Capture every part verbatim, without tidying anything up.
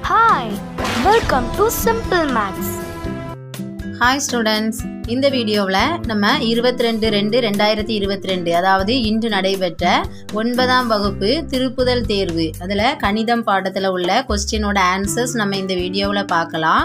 Hi, welcome to Simple Maths. Hi students, இந்த வீடியோவில் நம்ம இருபத்தி ரெண்டு ரெண்டு ரெண்டாயிரத்தி இருபத்தி ரெண்டு அதாவது இன்று நடைபெற்ற ஒன்பதாம் வகுப்பு திருப்புதல் தேர்வு அதில் கணிதம் பாடத்தில் உள்ள கொஸ்டினோட ஆன்சர்ஸ் நம்ம இந்த வீடியோவில் பார்க்கலாம்.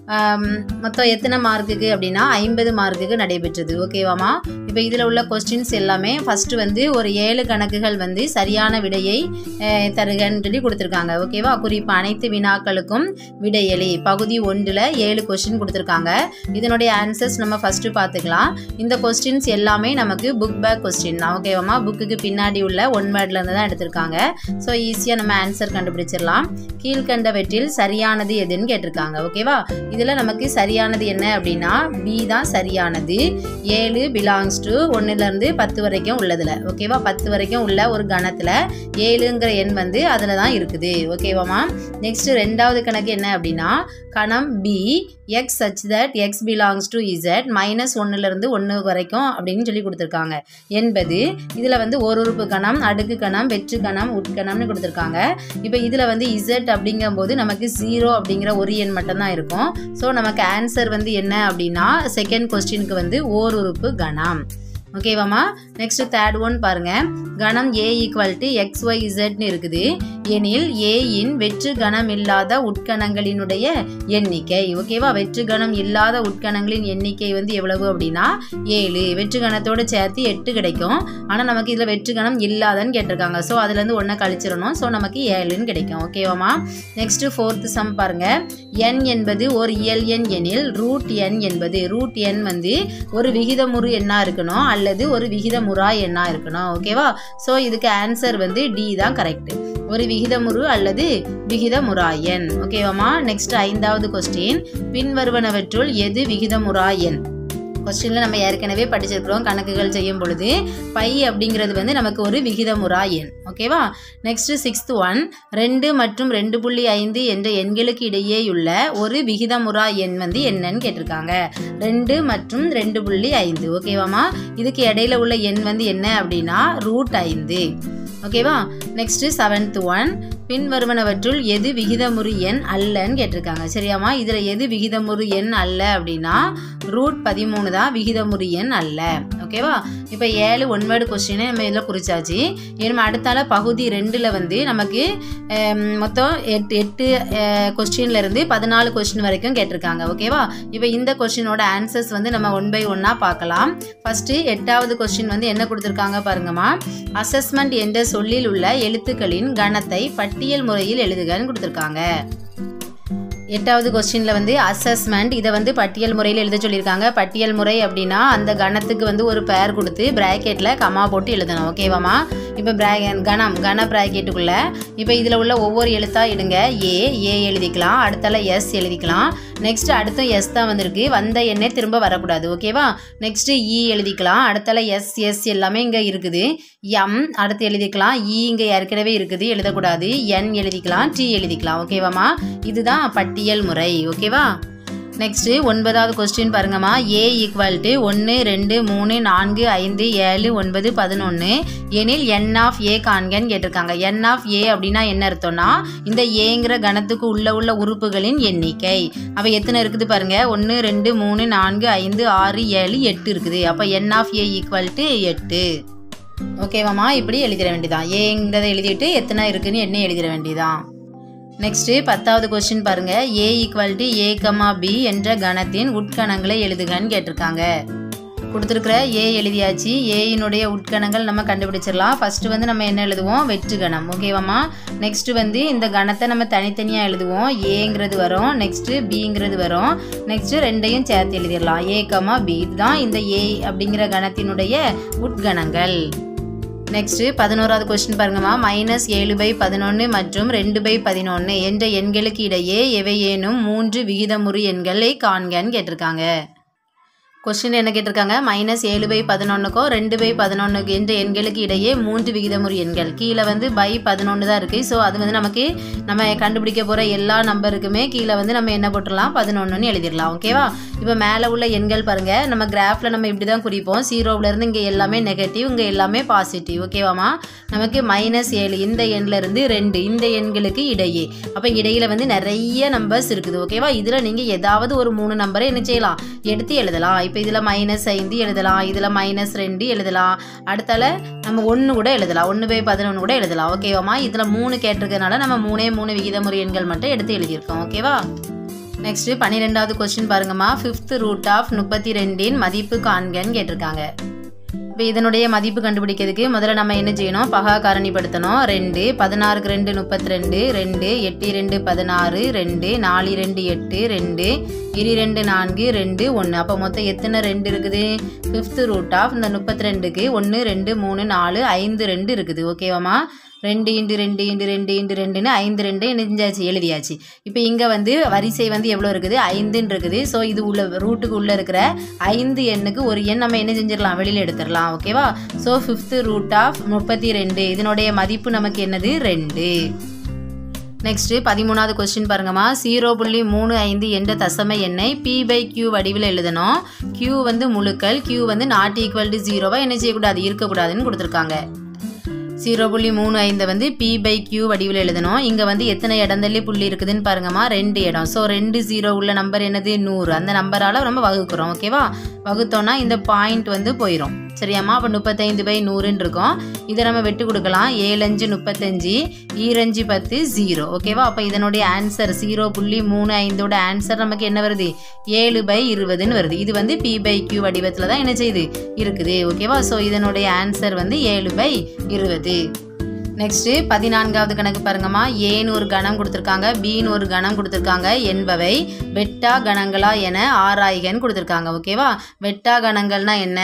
மொத்தம் எத்தனை மார்க்குக்கு அப்படின்னா ஐம்பது மார்க்குக்கு நடைபெற்றது. ஓகேவாமா? இப்போ இதில் உள்ள கொஸ்டின்ஸ் எல்லாமே ஃபஸ்ட்டு வந்து ஒரு ஏழு கணக்குகள் வந்து சரியான விடையை தருகன்னு சொல்லி கொடுத்துருக்காங்க. ஓகேவா? குறிப்பு அனைத்து வினாக்களுக்கும் விடையளி பகுதி ஒன்றில் ஏழு கொஸ்டின் கொடுத்துருக்காங்க. இதனுடைய ஆன்சர்ஸ் நம்ம ஃபஸ்ட்டு பார்த்துக்கலாம். இந்த கொஸ்டின்ஸ் எல்லாமே நமக்கு புக் பேக் கொஸ்டின் தான். ஓகேவாமா? புக்குக்கு பின்னாடி உள்ள ஒன் வேர்ட்லேருந்து தான் எடுத்திருக்காங்க. ஸோ ஈஸியாக நம்ம ஆன்சர் கண்டுபிடிச்சிடலாம். கீழ்கண்டவற்றில் சரியானது எதுன்னு கேட்டிருக்காங்க. ஓகேவா? இதில் நமக்கு சரியானது என்ன அப்படின்னா பி தான் சரியானது. ஏழு பிலாங்ஸ் டு ஒன்றுலேருந்து பத்து வரைக்கும் உள்ளதில். ஓகேவா? பத்து வரைக்கும் உள்ள ஒரு கணத்தில் ஏழுங்கிற எண் வந்து அதில் தான் இருக்குது. ஓகேவாமா? நெக்ஸ்ட் ரெண்டாவது கணக்கு என்ன அப்படின்னா கணம் P X such that X belongs to Z minus ஒன்றுலேருந்து ஒன்று வரைக்கும் அப்படின்னு சொல்லி கொடுத்துருக்காங்க என்பது இதில் வந்து ஒரு உறுப்பு கணம், அடுக்கு கணம், வெற்று கணம், உட்கணம்னு கொடுத்துருக்காங்க. இப்போ இதில் வந்து இசட் அப்படிங்கும்போது நமக்கு ஜீரோ அப்படிங்கிற ஒரு எண் மட்டும்தான் இருக்கும். ஸோ நமக்கு ஆன்சர் வந்து என்ன அப்படின்னா செகண்ட் கொஸ்டினுக்கு வந்து ஓர் உறுப்பு கணம். ஓகேவாமா? நெக்ஸ்ட் தேர்ட் ஒன் பாருங்க. கணம் A equal to X Y இசட்னு இருக்குது எனில் ஏயின் வெற்று கணம் இல்லாத உட்கணங்களினுடைய எண்ணிக்கை. ஓகேவா? வெற்று கணம் இல்லாத உட்கணங்களின் எண்ணிக்கை வந்து எவ்வளவு அப்படின்னா ஏழு. வெற்று கணத்தோடு சேர்த்து எட்டு கிடைக்கும். ஆனால் நமக்கு இதில் வெற்று கணம் இல்லாதன்னு கேட்டிருக்காங்க. ஸோ அதுலேருந்து ஒன்றை கழிச்சிடணும். ஸோ நமக்கு ஏழுன்னு கிடைக்கும். ஓகேவாமா? நெக்ஸ்ட் ஃபோர்த்து சம் பாருங்க. என் என்பது ஒரு இயல் எண் எனில் ரூட் என் என்பது ரூட் என் வந்து ஒரு விகிதமுறு எண்ணா இருக்கணும் அல்லது ஒரு விகிதமுறா எண்ணா இருக்கணும். ஓகேவா? ஸோ இதுக்கு ஆன்சர் வந்து டி தான் கரெக்ட். ஒரு விகிதமுறு அல்லது விகிதமுறா எண். ஓகேவாமா? நெக்ஸ்ட் ஐந்தாவது கொஸ்டின். பின்வருவனவற்றுள் எது விகிதமுறா எண்? கொஸ்டினில் நம்ம ஏற்கனவே படிச்சிருக்கிறோம். கணக்குகள் செய்யும் பொழுது பை அப்படிங்கிறது வந்து நமக்கு ஒரு விகிதமுறா எண். ஓகேவா? Next sixth one. ரெண்டு மற்றும் ரெண்டு புள்ளி ஐந்து என்ற எண்களுக்கு இடையேயுள்ள ஒரு விகிதமுறா எண் வந்து என்னன்னு கேட்டிருக்காங்க. ரெண்டு மற்றும் ரெண்டு புள்ளி ஐந்து. ஓகேவாமா? இதுக்கு இடையில உள்ள எண் வந்து என்ன அப்படின்னா ரூட் ஐந்து. ஓகேவா? Next seventh one. பின்வருவனவற்றுள் எது விகிதமுறு எண் அல்லன்னு கேட்டிருக்காங்க. சரியாமா? இதில் எது விகிதமுறு எண் அல்ல அப்படின்னா ரூட் பதிமூணு தான் விகிதமுறு எண் அல்ல. ஓகேவா? இப்போ ஏழு ஒன்வேர்டு கொஸ்டினை நம்ம இதில் குறிச்சாச்சு. நம்ம அடுத்தால பகுதி ரெண்டில் வந்து நமக்கு மொத்தம் எட்டு எட்டு கொஸ்டின்ல இருந்து பதினாலு கொஸ்டின் வரைக்கும் கேட்டிருக்காங்க. ஓகேவா? இப்போ இந்த கொஸ்டினோட ஆன்சர்ஸ் வந்து நம்ம ஒன் பை ஒன்னா பார்க்கலாம். ஃபர்ஸ்ட் எட்டாவது கொஸ்டின் வந்து என்ன கொடுத்துருக்காங்க பாருங்கம்மா. அசஸ்மெண்ட் என்ற சொல்லில் உள்ள எழுத்துக்களின் கணத்தை பட்டியல் முறையில் எழுதுகன்னு கொடுத்துருக்காங்க. எட்டாவது கொஸ்டின்ல வந்து அசஸ்மெண்ட் இதை வந்து பட்டியல் முறையில் எழுத சொல்லியிருக்காங்க. பட்டியல் முறை அப்படின்னா அந்த கணத்துக்கு வந்து ஒரு பேர் கொடுத்து பிராக்கெட்ல கமா போட்டு எழுதணும். ஓகேவாமா? இப்போ பிரா கணம் கன பிராக்கெட்டுக்குள்ள இப்போ இதில் உள்ள ஒவ்வொரு எழுத்தா எடுங்க. ஏ ஏ எழுதிக்கலாம். அடுத்தால எஸ் எழுதிக்கலாம். நெக்ஸ்ட் அடுத்தும் எஸ் தான் வந்திருக்கு. வந்த எண்ணே திரும்ப வரக்கூடாது. ஓகேவா? நெக்ஸ்ட் இ எழுதிக்கலாம். அடுத்தால எஸ் எஸ் எல்லாமே இங்கே இருக்குது. எம் அடுத்து எழுதிக்கலாம். இ இங்கே ஏற்கனவே இருக்குது, எழுதக்கூடாது. என் எழுதிக்கலாம். டி எழுதிக்கலாம். ஓகேவாமா? இதுதான் பட்டியல் முறை. ஓகேவா? நெக்ஸ்ட் ஒன்பதாவது கொஸ்டின் பாருங்கம்மா. ஏ ஈக்குவல் டு ஒன்று ரெண்டு மூணு நான்கு ஐந்து ஏழு ஒன்பது பதினொன்று எனில் என் ஆஃப் ஏ காண்கன்னு கேட்டிருக்காங்க. என் ஆஃப் ஏ அப்படின்னா என்ன அர்த்தம்னா இந்த ஏங்கிற கணத்துக்கு உள்ள உள்ள உறுப்புகளின் எண்ணிக்கை. அப்போ எத்தனை இருக்குது பாருங்க. ஒன்று ரெண்டு மூணு நான்கு ஐந்து ஆறு ஏழு எட்டு இருக்குது. அப்போ n of A equal to எட்டு. ஓகேவாம்மா? இப்படி எழுதிட வேண்டியதான். ஏங்கிறத எழுதிட்டு எத்தனை இருக்குன்னு என்ன எழுதிட வேண்டியதான். நெக்ஸ்ட் பத்தாவது கொஸ்டின் பாருங்க. A equal to A comma B என்ற கணத்தின் உட்கணங்களை எழுதுகன்னு கேட்டிருக்காங்க. கொடுத்துருக்கிற ஏ எழுதியாச்சு. ஏயினுடைய உட்கணங்கள் நம்ம கண்டுபிடிச்சிடலாம். ஃபர்ஸ்ட் வந்து நம்ம என்ன எழுதுவோம்? வெற்று கணம். ஓகேவாமா? நெக்ஸ்ட் வந்து இந்த கணத்தை நம்ம தனித்தனியாக எழுதுவோம். ஏங்கிறது வரும். நெக்ஸ்ட் பிங்கிறது வரும். நெக்ஸ்ட் ரெண்டையும் சேர்த்து எழுதிடலாம். A comma B. இதுதான் இந்த ஏ அப்படிங்கிற கணத்தினுடைய உட்கணங்கள். நெக்ஸ்ட் பதினோராவது கொஸ்டின் பாருங்கம்மா. மைனஸ் ஏழு பை பதினொன்று மற்றும் ரெண்டு பை பதினொன்று என்ற எண்களுக்கு இடையே எவையேனும் மூன்று விகிதமுறு எண்களை காண்கன்னு கேட்டிருக்காங்க. கொஸ்டின் என்ன கேட்டிருக்காங்க? மைனஸ் ஏழு பை பதினொன்றுக்கும் ரெண்டு பை பதினொன்று என்ற எண்களுக்கு இடையே மூன்று விகிதமுறு எண்கள். கீழே வந்து பை பதினொன்று தான் இருக்குது. ஸோ அது வந்து நமக்கு நம்ம கண்டுபிடிக்க போகிற எல்லா நம்பருக்குமே கீழே வந்து நம்ம என்ன போட்டுடலாம்? பதினொன்றுன்னு எழுதிடலாம். ஓகேவா? இப்போ மேலே உள்ள எண்கள் பாருங்கள், நம்ம கிராஃபில் நம்ம இப்படி தான் குறிப்போம். ஜீரோவிலேருந்து இங்கே எல்லாமே நெகட்டிவ், இங்கே எல்லாமே பாசிட்டிவ். ஓகேவாமா? நமக்கு மைனஸ் ஏழு இந்த எண்ணிலேருந்து ரெண்டு இந்த எண்களுக்கு இடையே, அப்போ இடையில் வந்து நிறைய நம்பர்ஸ் இருக்குது. ஓகேவா? இதில் நீங்கள் ஏதாவது ஒரு மூணு நம்பரை என்ன செய்யலாம், எடுத்து எழுதலாம். இப்போ இதில் மைனஸ் ஐந்து எழுதலாம், இதில் மைனஸ் ரெண்டு எழுதலாம், அடுத்தால நம்ம ஒன்று கூட எழுதலாம், ஒன்று பை பதினொன்று கூட எழுதலாம். ஓகேவாமா? இதில் மூணு கேட்டிருக்கனால நம்ம மூணே மூணு விகிதமுறை எண்கள் மட்டும் எடுத்து எழுதியிருக்கோம். ஓகேவா? நெக்ஸ்ட் பன்னிரெண்டாவது கொஸ்டின் பாருங்கம்மா. ஃபிஃப்த் ரூட் ஆஃப் முப்பத்தி ரெண்டின் மதிப்பு காண்கன்னு கேட்டிருக்காங்க. இப்போ இதனுடைய மதிப்பு கண்டுபிடிக்கிறதுக்கு முதல்ல நம்ம என்ன செய்யணும், பகா காரணிப்படுத்தணும். ரெண்டு பதினாறுக்கு ரெண்டு முப்பத்தி ரெண்டு, ரெண்டு எட்டு ரெண்டு பதினாறு, ரெண்டு நாலு ரெண்டு எட்டு, ரெண்டு இரு ரெண்டு நான்கு, ரெண்டு ஒன்று. அப்போ மொத்தம் எத்தனை ரெண்டு இருக்குது, ஃபிஃப்த் ரூட் ஆஃப் இந்த முப்பத்தி ரெண்டுக்கு ஒன்று ரெண்டு மூணு நாலு ஐந்து ரெண்டு இருக்குது. ஓகேவாமா? ரெண்டு இண்டு ரெண்டு இண்டு ரெண்டு இண்டு ரெண்டுன்னு ஐந்து ரெண்டு நெஞ்சாச்சு எழுதியாச்சு. இப்போ இங்கே வந்து வரிசை வந்து எவ்வளோ இருக்குது, ஐந்துன்னு இருக்குது. ஸோ இது உள்ள ரூட்டுக்கு உள்ளே இருக்கிற ஐந்து எண்ணுக்கு ஒரு எண் நம்ம என்ன செஞ்சிடலாம், வெளியில் எடுத்துடலாம். ஓகேவா? ஸோ ஃபிஃப்த் ரூட் ஆஃப் முப்பத்தி ரெண்டு இதனுடைய மதிப்பு நமக்கு என்னது, ரெண்டு. நெக்ஸ்ட்டு பதிமூணாவது கொஸ்டின் பாருங்கம்மா. ஜீரோ புள்ளி மூணு ஐந்து என்ற தசம எண்ணை பி பை கியூ வடிவில் எழுதணும். கியூ வந்து முழுக்கள், கியூ வந்து நாட் ஈக்குவல் டு ஜீரோவாக என்ன செய்யக்கூடாது, இருக்கக்கூடாதுன்னு கொடுத்துருக்காங்க. ஜீரோ புள்ளி மூணு ஐந்தை வந்து பி பை கியூ வடிவில் எழுதணும். இங்கே வந்து எத்தனை இடந்தள்ளி புள்ளி இருக்குதுன்னு பாருங்கம்மா, ரெண்டு இடம். ஸோ ரெண்டு ஜீரோ உள்ள நம்பர் என்னது, நூறு. அந்த நம்பரால் நம்ம வகுக்கிறோம். ஓகேவா? வகுத்தோன்னா இந்த பாயிண்ட் வந்து போயிடும். சரியாம்மா? அப்போ முப்பத்தைந்து பை நூறுன்னு இருக்கும். இதை நம்ம வெட்டு கொடுக்கலாம். ஏழஞ்சு முப்பத்தஞ்சு, ஈரஞ்சு பத்து, ஜீரோ. ஓகேவா? அப்போ இதனுடைய ஆன்சர் ஜீரோ புள்ளி மூணு ஐந்தோட ஆன்சர் நமக்கு என்ன வருது, ஏழு பை இருபதுன்னு வருது. இது வந்து பி பை கியூ வடிவத்தில் தான் என்ன செய்யுது, இருக்குது. ஓகேவா? ஸோ இதனுடைய ஆன்சர் வந்து ஏழு பை இருபது. நெக்ஸ்ட்டு பதினான்காவது கணக்கு பாருங்கம்மா. ஏன்னு ஒரு கணம் கொடுத்துருக்காங்க, பின்னு ஒரு கணம் கொடுத்துருக்காங்க என்பவை வெட்டா கணங்களா என ஆராய்கன்னு கொடுத்துருக்காங்க. ஓகேவா? வெட்டா கணங்கள்னா என்ன,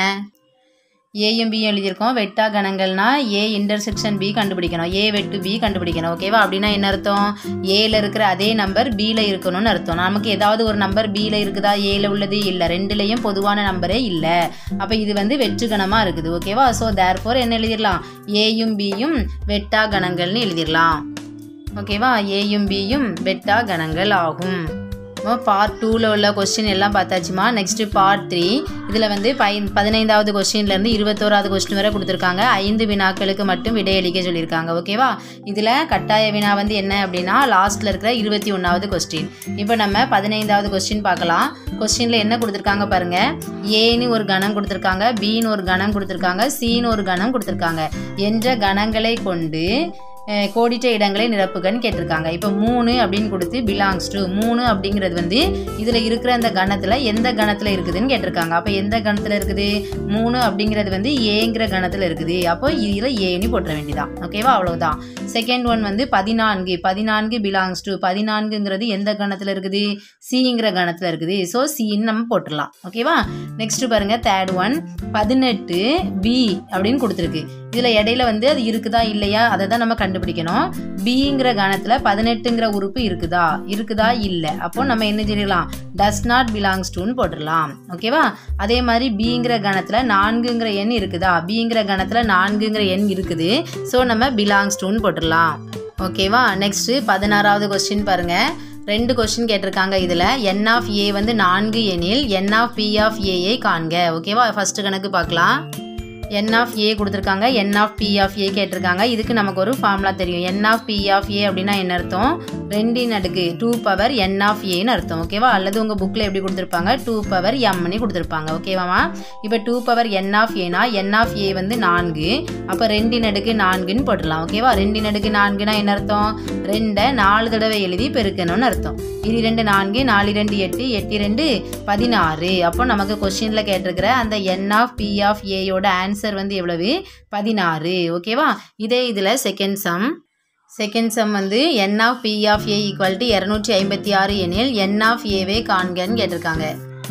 ஏயும் பியும் எழுதியிருக்கோம். வெட்டா கணங்கள்னா ஏ இன்டர்செக்ஷன் பி கண்டுபிடிக்கணும், ஏ வெட்டு பி கண்டுபிடிக்கணும். ஓகேவா? அப்படின்னா என்ன அர்த்தம், ஏல இருக்கிற அதே நம்பர் பியில் இருக்கணும்னு அர்த்தம். நமக்கு ஏதாவது ஒரு நம்பர் பியில் இருக்குதா, ஏல உள்ளது இல்லை, ரெண்டுலேயும் பொதுவான நம்பரே இல்லை. அப்போ இது வந்து வெற்று கணமாக இருக்குது. ஓகேவா? ஸோ தேர்ஃபோர் என்ன எழுதிடலாம், ஏயும் பியும் வெட்டா கணங்கள்னு எழுதிடலாம். ஓகேவா? ஏயும் பியும் வெட்டா கணங்கள் ஆகும். பார்ட் டூவில் உள்ள கொஸ்டின் எல்லாம் பார்த்தாச்சுமா. நெக்ஸ்ட்டு பார்ட் த்ரீ இதில் வந்து பை பதினைந்தாவது கொஸ்டின்லேருந்து இருபத்தோராவது கொஸ்டின் வரை கொடுத்துருக்காங்க. ஐந்து வினாக்களுக்கு மட்டும் விடையளிக்க சொல்லியிருக்காங்க. ஓகேவா? இதில் கட்டாய வினா வந்து என்ன அப்படின்னா லாஸ்ட்டில் இருக்கிற இருபத்தி ஒன்றாவது கொஸ்டின். இப்போ நம்ம பதினைந்தாவது கொஸ்டின் பார்க்கலாம். கொஸ்டினில் என்ன கொடுத்துருக்காங்க பாருங்கள். ஏன்னு ஒரு கணம் கொடுத்துருக்காங்க, பின்னு ஒரு கணம் கொடுத்துருக்காங்க, சின்னு ஒரு கணம் கொடுத்துருக்காங்க என்ற கணங்களை கொண்டு கோடிட்ட இடங்களை நிரப்புகன்னு கேட்டிருக்காங்க. இப்போ மூணு அப்படின்னு கொடுத்து பிலாங்ஸ் டு, மூணு அப்படிங்கிறது வந்து இதில் இருக்கிற அந்த கணத்தில் எந்த கணத்தில் இருக்குதுன்னு கேட்டிருக்காங்க. அப்போ எந்த கணத்தில் இருக்குது, மூணு அப்படிங்கிறது வந்து ஏங்கிற கணத்தில் இருக்குது. அப்போ இதில் ஏன்னு போட்டுற வேண்டியதான். ஓகேவா? அவ்வளோதான். செகண்ட் ஒன் வந்து பதினான்கு, பதினான்கு பிலாங்ஸ் டு, பதினான்குங்கிறது எந்த கணத்தில் இருக்குது, சிங்கிற கணத்தில் இருக்குது. ஸோ சின்னு நம்ம போட்டுடலாம். ஓகேவா? நெக்ஸ்ட் பாருங்க தேர்ட் ஒன் பதினெட்டு பி அப்படின்னு கொடுத்துருக்கு. இதில் இடையில வந்து அது இருக்குதா இல்லையா அதை தான் நம்ம கண்டுபிடிக்கணும். பிங்கிற கணத்தில் பதினெட்டுங்கிற உறுப்பு இருக்குதா இருக்குதா இல்லை, அப்போ நம்ம என்ன செய்யலாம், டஸ் நாட் பிலாங்ஸ் டுன்னு போட்டுடலாம். ஓகேவா? அதே மாதிரி பிங்கிற கணத்தில் நான்குங்கிற எண் இருக்குதா, பிங்கிற கணத்தில் நான்குங்கிற எண் இருக்குது. ஸோ நம்ம பிலாங்ஸ் டுன்னு போட்டுடலாம். ஓகேவா? நெக்ஸ்ட்டு பதினாறாவது கொஸ்டின் பாருங்க. ரெண்டு கொஸ்டின் கேட்டிருக்காங்க. இதில் என் ஆஃப் ஏ வந்து நான்கு எனில் என் ஆஃப் பி ஆஃப் ஏயை காண்க. ஓகேவா? ஃபர்ஸ்ட் கணக்கு பார்க்கலாம். என் ஆஃப் ஏ கொடுத்துருக்காங்க, n of B of A கேட்டிருக்காங்க. இதுக்கு நமக்கு ஒரு ஃபார்முலா தெரியும். N of B of A அப்படின்னா என்ன அர்த்தம், ரெண்டின் அடுக்கு டூ பவர் என் ஆஃப் ஏன்னு அர்த்தம். ஓகேவா? அல்லது உங்கள் புக்கில் எப்படி கொடுத்துருப்பாங்க, டூ பவர் எம்னு கொடுத்துருப்பாங்க. ஓகேவாமா? இப்போ டூ பவர் என் ஆஃப் ஏனா என் ஆஃப் ஏ வந்து நான்கு, அப்போ ரெண்டின் அடுக்கு நான்குன்னு போட்டுடலாம். ஓகேவா? ரெண்டின் அடுக்கு நான்குனா என்ன அர்த்தம், ரெண்டை நாலு தடவை எழுதி பெருக்கணும்னு அர்த்தம். இரு ரெண்டு நான்கு, நாலு ரெண்டு எட்டு, எட்டு ரெண்டு பதினாறு. அப்போ நமக்கு கொஸ்டினில் கேட்டிருக்கிற அந்த என் ஆஃப் பி ஆஃப் ஏயோட ஆன்சர் வந்து எவ்வளவு, பதினாறு. ஓகேவா? இதே இதில் செகண்ட் சம் செகண்ட் சம் வந்து n of B of A equal to இரநூற்றி ஐம்பத்தி ஆறு எனில் என் ஆஃப் ஏவே காண்கன்னு கேட்டிருக்காங்க.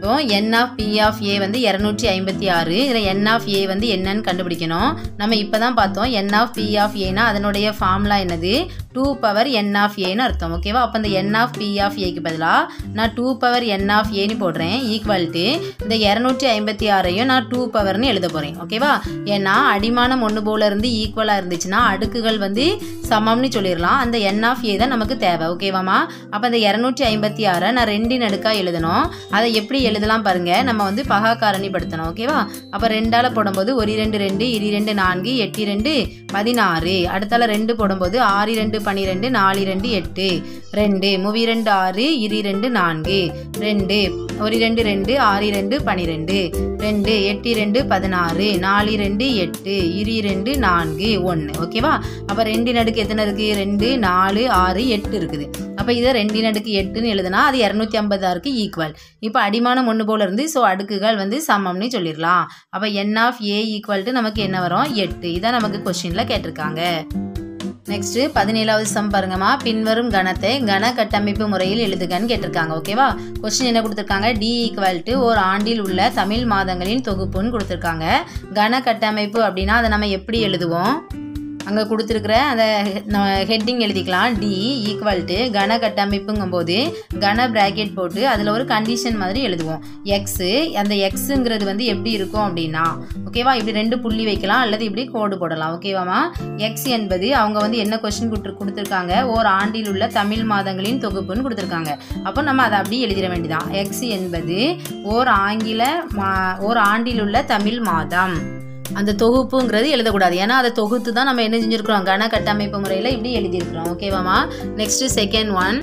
இப்போ n of p of a வந்து இருநூற்றி ஐம்பத்தி ஆறு. இதில் n ஆஃப் a வந்து என்னன்னு கண்டுபிடிக்கணும். நம்ம இப்போ தான் பார்த்தோம் n of p of a னா அதனுடைய ஃபார்முலா என்னது, டூ பவர் n ஆஃப் ஏன்னு அர்த்தம். ஓகேவா? அப்போ இந்த n ஆஃப் p ஆஃப் ஏக்கு பதிலாக நான் டூ பவர் n ஆஃப் ஏன்னு போடுறேன். ஈக்குவல் டு இந்த இருநூற்றி ஐம்பத்தி ஆறையும் நான் டூ பவர்னு எழுத போகிறேன். ஓகேவா? ஏன்னா அடிமானம் ஒன்று போல இருந்து ஈக்குவலாக இருந்துச்சுன்னா அடுக்குகள் வந்து சமம்னு சொல்லிடலாம். அந்த n ஆஃப் ஏ தான் நமக்கு தேவை. ஓகேவாமா? அப்போ இந்த இருநூற்றி ஐம்பத்தி ஆறை நான் ரெண்டின் அடுக்காக எழுதணும். அதை எப்படி எழுதலாம் பாருங்க. நம்ம வந்து பகா காரணிப்படுத்தணும். ஓகேவா? அப்போ ரெண்டால போடும்போது ஒரு ரெண்டு ரெண்டு இரு ரெண்டு நான்கு எட்டு ரெண்டு பதினாறு. அடுத்தால ரெண்டு போடும்போது ஆறு ரெண்டு பன்னிரெண்டு நாலு ரெண்டு எட்டு ரெண்டு மூவி ரெண்டு ஆறு இரு ரெண்டு நான்கு ரெண்டு ஒரு ரெண்டு ரெண்டு ஆறு ரெண்டு பன்னிரெண்டு ரெண்டு எட்டு ரெண்டு பதினாறு நாலு ரெண்டு எட்டு இரு ரெண்டு நான்கு ஒன்று. ஓகேவா? அப்போ ரெண்டின் அடுக்கு எத்தனை இருக்கு, ரெண்டு நாலு ஆறு எட்டு இருக்குது. அப்போ இதை ரெண்டின் அடுக்கு எட்டுன்னு எழுதுனா அது இரநூத்தி ஐம்பது ஆறுக்கு ஈக்குவல். இப்போ அடிமானம் ஒன்று போல இருந்து ஸோ அடுக்குகள் வந்து சமம்னு சொல்லிடலாம். அப்போ n of A equal to நமக்கு என்ன வரும், எட்டு. இதான் நமக்கு கொஸ்டின்ல கேட்டிருக்காங்க. நெக்ஸ்ட் பதினேழாவது சம் பாருங்கம்மா. பின்வரும் கணத்தை கன கட்டமைப்பு முறையில் எழுதுகன்னு கேட்டிருக்காங்க. ஓகேவா? கொஸ்டின் என்ன கொடுத்துருக்காங்க, டி ஈக்குவல் டு ஒரு ஆண்டில் உள்ள தமிழ் மாதங்களின் தொகுப்புன்னு கொடுத்துருக்காங்க. கன கட்டமைப்பு அப்படின்னா அதை நம்ம எப்படி எழுதுவோம், அங்கே கொடுத்துருக்குற அந்த ஹெட்டிங் எழுதிக்கலாம். டி ஈக்குவல் டு கன கட்டமைப்புங்கும் போது கன பிராக்கெட் போட்டு அதில் ஒரு கண்டிஷன் மாதிரி எழுதுவோம். எக்ஸு, அந்த எக்ஸுங்கிறது வந்து எப்படி இருக்கும் அப்படின்னா, ஓகேவா, இப்படி ரெண்டு புள்ளி வைக்கலாம் அல்லது இப்படி கோடு போடலாம். ஓகேவாமா? எக்ஸ் என்பது அவங்க வந்து என்ன கொஸ்டின் கொடுத்து கொடுத்துருக்காங்க, ஓர் ஆண்டில் உள்ள தமிழ் மாதங்களின் தொகுப்புன்னு கொடுத்துருக்காங்க. அப்போ நம்ம அதை அப்படி எழுதிட வேண்டியதான். எக்ஸ் என்பது ஓர் ஆங்கில மா ஓர் ஆண்டில் உள்ள தமிழ் மாதம். அந்த தொகுப்புங்கிறது எழுதக்கூடாது. ஏன்னா அதை தொகுத்து தான் நம்ம என்ன செஞ்சுருக்கிறோம், கன கட்டமைப்பு முறையில் இப்படி எழுதியிருக்கிறோம். ஓகேவாமா? Next second one,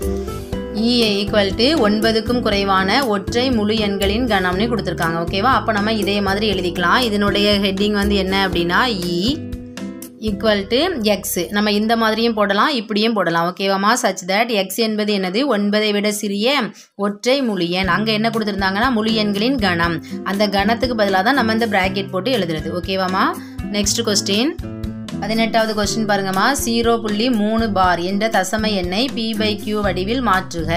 E equal to ஒன்பதுக்கும் குறைவான ஒற்றை முழு எண்களின் கணம்னு கொடுத்துருக்காங்க. ஓகேவா? அப்போ நம்ம இதே மாதிரி எழுதிக்கலாம். இதனுடைய ஹெட்டிங் வந்து என்ன அப்படின்னா இ ஈக்குவல் டு எக்ஸ். நம்ம இந்த மாதிரியும் போடலாம், இப்படியும் போடலாம். ஓகேவாமா? சச் தட் எக்ஸ் என்பது என்னது, ஒன்பதை விட சிறிய ஒற்றை முழு எண். அங்கே என்ன கொடுத்துருந்தாங்கன்னா முழு எண்களின் கணம். அந்த கணத்துக்கு பதிலாக தான் நம்ம இந்த பிராக்கெட் போட்டு எழுதுறது. ஓகேவாமா? நெக்ஸ்ட் கொஸ்டின் பதினெட்டாவது கொஸ்டின் பாருங்கம்மா. ஜீரோ புள்ளி மூணு பார் என்ற தசம எண்ணை பி பை கியூ வடிவில் மாற்றுக.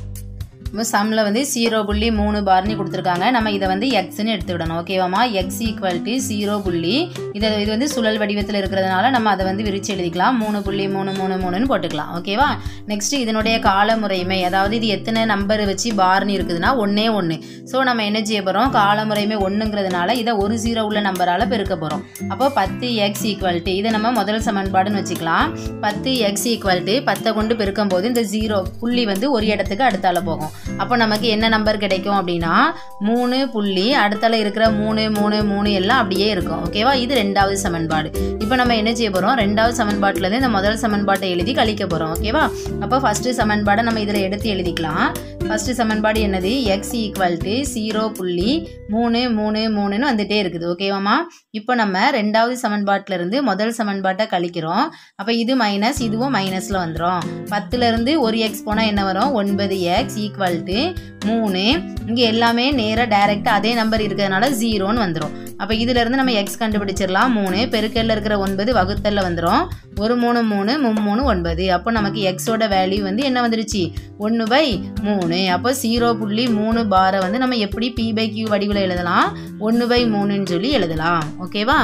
சம்மில் வந்து ஜீரோ புள்ளி மூணு பார்னு கொடுத்துருக்காங்க. நம்ம இதை வந்து எக்ஸ்ன்னு எடுத்து விடணும். ஓகேவாமா? எக்ஸ் ஈக்குவல் டு ஜீரோ புள்ளி, இதை இது வந்து சுழல் வடிவத்தில் இருக்கிறதுனால நம்ம அதை வந்து விரிச்சு எழுதிக்கலாம். மூணு புள்ளி மூணு மூணு மூணுன்னு போட்டுக்கலாம். ஓகேவா? நெக்ஸ்ட் இதனுடைய கால முறைமை, அதாவது இது எத்தனை நம்பர் வச்சு பார்னு இருக்குதுன்னா ஒன்னே ஒன்று. ஸோ நம்ம என்ன செய்ய போகிறோம், கால முறைமை ஒன்றுங்கிறதுனால இதை ஒரு ஜீரோ உள்ள நம்பரால் பெருக்க போகிறோம். அப்போ பத்து எக்ஸ் ஈக்குவல் டு, இதை நம்ம முதல் சமன்பாடுன்னு வச்சுக்கலாம். பத்து எக்ஸ் ஈக்குவல் டு பத்தை கொண்டு பெருக்கும் போது இந்த ஜீரோ புள்ளி வந்து ஒரு இடத்துக்கு அடுத்தால போகும். அப்போ நமக்கு என்ன நம்பர் கிடைக்கும் அப்படின்னா மூணு புள்ளி அடுத்தால இருக்கிற மூணு மூணு மூணு எல்லாம் அப்படியே இருக்கும். ஓகேவா? இது ரெண்டாவது சமன்பாடு. இப்போ நம்ம என்ன செய்ய போகிறோம், ரெண்டாவது சமன்பாட்டிலேருந்து இந்த முதல் சமன்பாட்டை எழுதி கழிக்க போகிறோம். ஓகேவா? அப்போ ஃபஸ்ட்டு சமன்பாடை நம்ம இதில் எடுத்து எழுதிக்கலாம். ஃபஸ்ட்டு சமன்பாடு என்னது, எக்ஸ் ஈக்குவல் டு ஜீரோ புள்ளி மூணு மூணு மூணுன்னு வந்துட்டே இருக்குது. ஓகேவாமா? இப்போ நம்ம ரெண்டாவது சமன்பாட்டிலேருந்து முதல் சமன்பாட்டை கழிக்கிறோம். அப்போ இது மைனஸ், இதுவும் மைனஸில் வந்துடும். பத்துலேருந்து ஒரு எக்ஸ் போனால் என்ன வரும், ஒன்பது எக்ஸ் ஈக்குவல் டு மூணு. இங்கே எல்லாமே நேராக டைரெக்டாக அதே நம்பர் இருக்கிறதுனால ஜீரோன்னு வந்துடும். அப்போ இதிலேருந்து நம்ம எக்ஸ் கண்டுபிடிச்சிடலாம். மூணு பெருக்கல்ல இருக்கிற ஒன்பது வகுத்தல்ல வந்துடும். ஒரு மூணு மூணு மும்மூணு ஒன்பது. அப்போ நமக்கு எக்ஸோட வேல்யூ வந்து என்ன வந்துருச்சு, ஒன்று பை மூணு. அப்போ ஜீரோ புள்ளி மூணு பாரை வந்து நம்ம எப்படி பி பை கியூ வடிவில் எழுதலாம், ஒன்று பை மூணுன்னு சொல்லி எழுதலாம். ஓகேவா?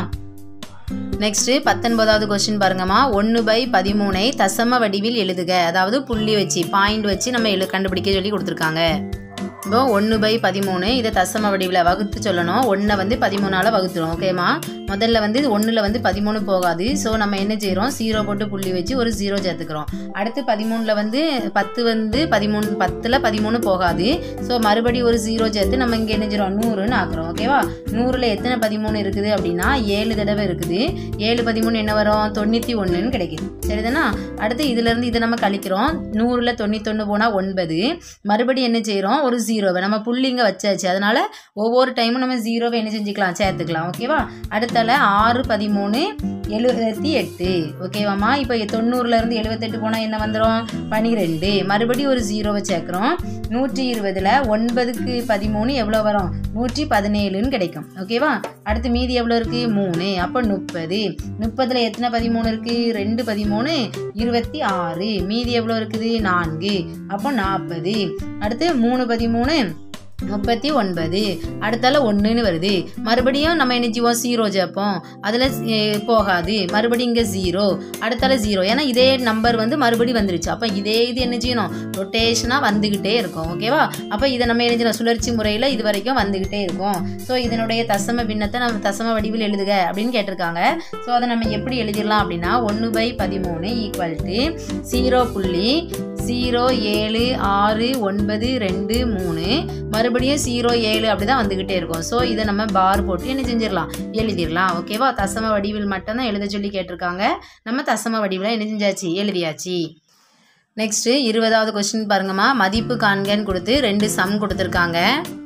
நெக்ஸ்ட் பத்தொன்பதாவது கொஸ்டின் பாருங்கம்மா. ஒன்று பை பதிமூணை தசம வடிவில் எழுதுக. அதாவது புள்ளி வச்சு பாயிண்ட் வச்சு நம்ம எழு கண்டுபிடிக்க சொல்லி கொடுத்துருக்காங்க. இப்போ ஒன்று பை பதிமூணு இதை தசம வடிவில் வகுத்து சொல்லணும். ஒன்றை வந்து பதிமூணால் வகுத்துரும். ஓகேம்மா? முதல்ல வந்து ஒன்றில் வந்து பதிமூணு போகாது. ஸோ நம்ம என்ன செய்கிறோம், ஜீரோ போட்டு புள்ளி வச்சு ஒரு ஜீரோ சேர்த்துக்கிறோம். அடுத்து பதிமூணில் வந்து பத்து வந்து பதிமூணு பத்தில் பதிமூணு போகாது. ஸோ மறுபடி ஒரு ஜீரோ சேர்த்து நம்ம இங்கே என்ன செய்கிறோம், நூறுன்னு ஆக்குறோம். ஓகேவா? நூறில் எத்தனை பதிமூணு இருக்குது அப்படின்னா ஏழு தடவை இருக்குது. ஏழு பதிமூணு என்ன வரும், தொண்ணூற்றி ஒன்றுன்னு கிடைக்குது. சரிதானா? அடுத்து இதுலேருந்து இதை நம்ம கழிக்கிறோம். நூறில் தொண்ணூத்தொன்று போனால் ஒன்பது. மறுபடியும் என்ன செய்கிறோம், ஒரு ஜீரோவை நம்ம புள்ளிங்க வச்சாச்சு. அதனால ஒவ்வொரு டைமும் நம்ம ஜீரோவை என்ன செஞ்சுக்கலாம், சேர்த்துக்கலாம். ஓகேவா? அடுத்தால ஆறு பதிமூணு எழுபத்தி எட்டு. ஓகேவாம்மா? இப்போ தொண்ணூறுல இருந்து எழுபத்தெட்டு போனால் என்ன வந்துடும், பனிரெண்டு. மறுபடியும் ஒரு ஜீரோவை சேர்க்குறோம். நூற்றி இருபதுல ஒன்பதுக்கு பதிமூணு எவ்வளோ வரும், நூற்றி பதினேழுன்னு கிடைக்கும். ஓகேவா? அடுத்து மீதி எவ்வளோ இருக்கு, மூணு. அப்போ முப்பது. முப்பதுல எத்தனை பதிமூணு இருக்கு, ரெண்டு பதிமூணு இருபத்தி ஆறு. மீதி எவ்வளோ இருக்குது, நான்கு. அப்போ நாற்பது. அடுத்து மூணு பதிமூணு முப்பத்தி ஒன்பது. அடுத்தால ஒன்றுன்னு வருது. மறுபடியும் நம்ம என்ன செய்வோம், ஜீரோ சேர்ப்போம். அதில் போகாது, மறுபடியும் இங்கே ஜீரோ, அடுத்தால ஜீரோ. ஏன்னா இதே நம்பர் வந்து மறுபடியும் வந்துருச்சு. அப்போ இதே இது என்ன செய்யணும், ரொட்டேஷனாக வந்துக்கிட்டே இருக்கும். ஓகேவா? அப்போ இதை நம்ம என்ன செய்யணும், சுழற்சி முறையில் இது வரைக்கும் வந்துக்கிட்டே இருக்கும். ஸோ இதனுடைய தசம பின்னத்தை நம்ம தசம வடிவில் எழுதுக அப்படின்னு கேட்டிருக்காங்க. ஸோ அதை நம்ம எப்படி எழுதிடலாம் அப்படின்னா, ஒன்று பை பதிமூணு ஈக்குவல் டு ஜீரோ புள்ளி ஜீரோ ஏழு ஆறு ஒன்பது ரெண்டு மூணு, மறுபடியும் ஜீரோ ஏழு அப்படி தான் வந்துக்கிட்டே இருக்கும். ஸோ இதை நம்ம பார் போட்டு என்ன செஞ்சிடலாம், எழுதிடலாம். ஓகேவா? தசம வடிவில் மட்டும்தான் எழுத சொல்லி கேட்டிருக்காங்க. நம்ம தசம வடிவில் என்ன செஞ்சாச்சு, எழுதியாச்சு. நெக்ஸ்ட்டு இருபதாவது கொஸ்டின் பாருங்கம்மா. மதிப்பு காண்கன்னு கொடுத்து ரெண்டு சம் கொடுத்துருக்காங்க.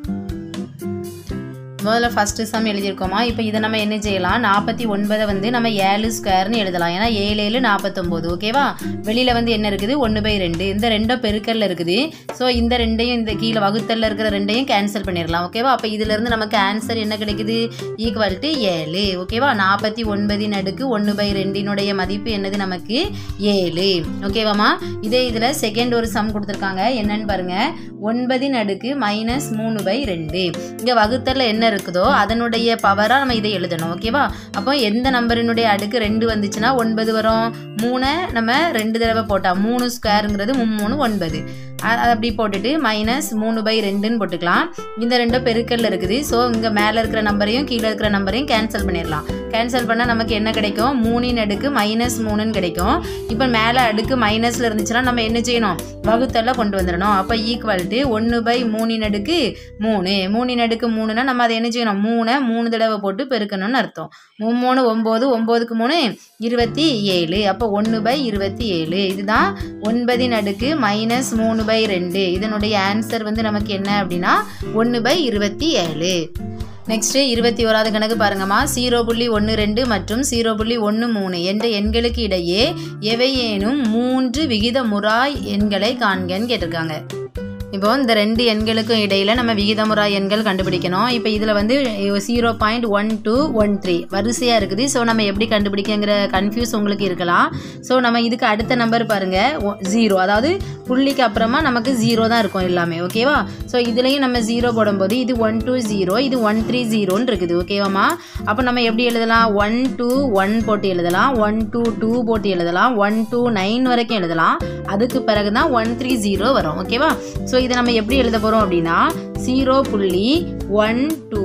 முதல்ல ஃபஸ்ட்டு சம் எழுதியிருக்கோமா. இப்போ இதை நம்ம என்ன செய்யலாம், நாற்பத்தி ஒன்பதை வந்து நம்ம ஏழு ஸ்கொயர்னு எழுதலாம். ஏன்னா ஏழு ஏழு நாற்பத்தொம்போது. ஓகேவா? வெளியில் வந்து என்ன இருக்குது, ஒன்று பை ரெண்டு. இந்த ரெண்டும் பெருக்கல்ல இருக்குது. ஸோ இந்த ரெண்டையும் இந்த கீழே வகுத்தல்ல இருக்கிற ரெண்டையும் கேன்சல் பண்ணிடலாம். ஓகேவா? அப்போ இதிலேருந்து நமக்கு ஆன்சர் என்ன கிடைக்குது, ஈக்குவல் டு ஏழு. ஓகேவா? நாற்பத்தி ஒன்பதின் அடுக்கு ஒன்று பை ரெண்டினுடைய மதிப்பு என்னது, நமக்கு ஏழு. ஓகேவாம்மா? இதே இதில் செகண்ட் ஒரு சம் கொடுத்துருக்காங்க. என்னன்னு பாருங்க, ஒன்பதின் அடுக்கு மைனஸ் மூணு பை ரெண்டு. இங்கே வகுத்தல்ல என்ன இருக்குதோ அதனுடைய பவரா நம்ம இதை எழுதணும். ஓகேவா? அப்போ எந்த நம்பரினுடைய அடுக்கு ரெண்டு வந்துச்சுன்னா ஒன்பது வரும். மூணை நம்ம ரெண்டு தடவை போட்டா மூணு ஸ்கொயருங்கிறது மூணு ஒன்பது. அப்படி போட்டுட்டு மைனஸ் மூணு பை ரெண்டுன்னு போட்டுக்கலாம். இந்த ரெண்டும் பெருக்கல்ல இருக்குது. ஸோ இங்கே மேலே இருக்கிற நம்பரையும் கீழே இருக்கிற நம்பரையும் கேன்சல் பண்ணிடலாம். கேன்சல் பண்ணால் நமக்கு என்ன கிடைக்கும், மூணின் அடுக்கு மைனஸ் மூணுன்னு கிடைக்கும். இப்போ மேலே அடுக்கு மைனஸில் இருந்துச்சுன்னா நம்ம என்ன செய்யணும், வகுத்தல்ல கொண்டு வந்துடணும். அப்போ ஈக்குவல் டு ஒன்று பை மூணின் அடுக்கு மூணு. மூணின் அடுக்கு மூணுனா நம்ம அதை என்ன செய்யணும், மூணை மூணு தடவை போட்டு பெருக்கணும்னு அர்த்தம். மூணு ஒம்பது, ஒம்போதுக்கு மூணு இருபத்தி ஏழு. அப்போ ஒன்று பை இருபத்தி ஏழு. இதுதான் ஒன்பதின் அடுக்கு மைனஸ் மூணு பை ரெண்டு. இதனுடைய ஆன்சர் வந்து நமக்கு என்ன அப்படின்னா ஒன்று பை இருபத்தி ஏழு. நெக்ஸ்ட்டு இருபத்தி ஓராவது கணக்கு பாருங்கம்மா. ஜீரோ புள்ளி ஒன்று ரெண்டு மற்றும் ஜீரோ புள்ளி ஒன்று மூணு என்ற எண்களுக்கு இடையே எவையேனும் மூன்று விகிதமுறாய் எண்களை காண்கன்னு கேட்டிருக்காங்க. இப்போ இந்த ரெண்டு எண்களுக்கும் இடையில் நம்ம விகிதமுறா எண்கள் கண்டுபிடிக்கணும். இப்போ இதில் வந்து zero point one two one three வரிசையாக இருக்குது. ஸோ நம்ம எப்படி கண்டுபிடிக்கங்கிற கன்ஃபியூஸ் உங்களுக்கு இருக்கலாம். ஸோ நம்ம இதுக்கு அடுத்த நம்பர் பாருங்கள், ஜீரோ. அதாவது புள்ளிக்கு அப்புறமா நமக்கு ஜீரோ தான் இருக்கும் எல்லாமே. ஓகேவா? ஸோ இதுலேயும் நம்ம ஜீரோ போடும்போது இது ஒன் டூ ஜீரோ, இது ஒன் த்ரீ ஜீரோன்னு இருக்குது. ஓகேவாம்மா? அப்போ நம்ம எப்படி எழுதலாம், ஒன் டூ ஒன் போட்டு எழுதலாம், ஒன் டூ டூ போட்டு எழுதலாம், ஒன் டூ நைன் வரைக்கும் எழுதலாம். அதுக்கு பிறகு தான் ஒன் த்ரீ ஜீரோ வரும். ஓகேவா? ஸோ இதை நம்ம எப்படி எழுத போகிறோம் அப்படின்னா, ஜீரோ புள்ளி one two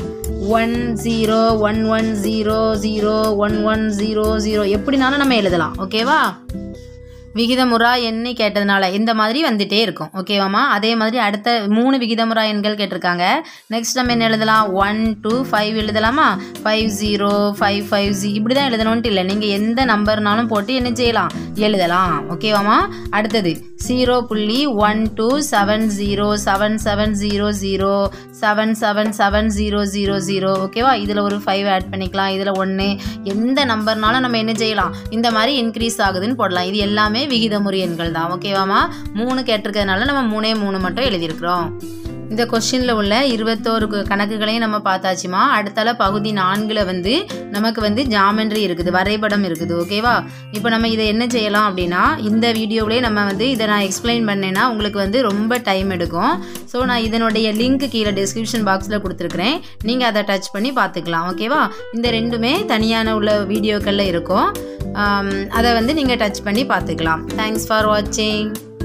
one zero one one zero zero one one zero zero எப்படினாலும் நம்ம எழுதலாம். ஓகேவா? விகிதமுறா எண்ணை கேட்டதுனால இந்த மாதிரி வந்துட்டே இருக்கும். ஓகேவாம்மா? அதே மாதிரி அடுத்த மூணு விகிதமுறா எண்கள் கேட்டிருக்காங்க. நெக்ஸ்ட் நம்ம என்ன எழுதலாம், ஒன் டூ ஃபைவ் எழுதலாமா, ஃபைவ் ஜீரோ ஃபைவ் ஃபைவ் ஜி இப்படி தான் எழுதணும்ட்டு இல்லை, நீங்கள் எந்த நம்பர்னாலும் போட்டு என்ன செய்யலாம், எழுதலாம். ஓகேவாம்மா? அடுத்தது ஜீரோ புள்ளி one two seven zero seven seven zero zero seven seven seven zero zero zero. ஓகேவா? இதில் ஒரு ஃபைவ் ஆட் பண்ணிக்கலாம், இதில் ஒன்று. எந்த நம்பர்னாலும் நம்ம என்ன செய்யலாம், இந்த மாதிரி இன்க்ரீஸ் ஆகுதுன்னு போடலாம். இது எல்லாமே விகிதமுறு எண்கள் தான். ஓகேவாமா? மூணு கேட்டிருக்கிறதுனால நம்ம மூணே மூணு மட்டும் எழுதியிருக்கிறோம். இந்த கொஸ்டினில் உள்ள இருபத்தோரு கணக்குகளையும் நம்ம பார்த்தாச்சுமா. அடுத்தால பகுதி நான்கில் வந்து நமக்கு வந்து ஜாமெண்ட்ரி இருக்குது, வரைபடம் இருக்குது. ஓகேவா? இப்போ நம்ம இதை என்ன செய்யலாம் அப்படின்னா, இந்த வீடியோவிலே நம்ம வந்து இதை நான் எக்ஸ்பிளைன் பண்ணேன்னா உங்களுக்கு வந்து ரொம்ப டைம் எடுக்கும். ஸோ நான் இதனுடைய லிங்க் கீழே டிஸ்கிரிப்ஷன் பாக்ஸில் கொடுத்துருக்குறேன், நீங்கள் அதை டச் பண்ணி பார்த்துக்கலாம். ஓகேவா? இந்த ரெண்டுமே தனியான உள்ள வீடியோக்களில் இருக்கும், அதை வந்து நீங்கள் டச் பண்ணி பார்த்துக்கலாம். தேங்க்ஸ் ஃபார் வாட்சிங்.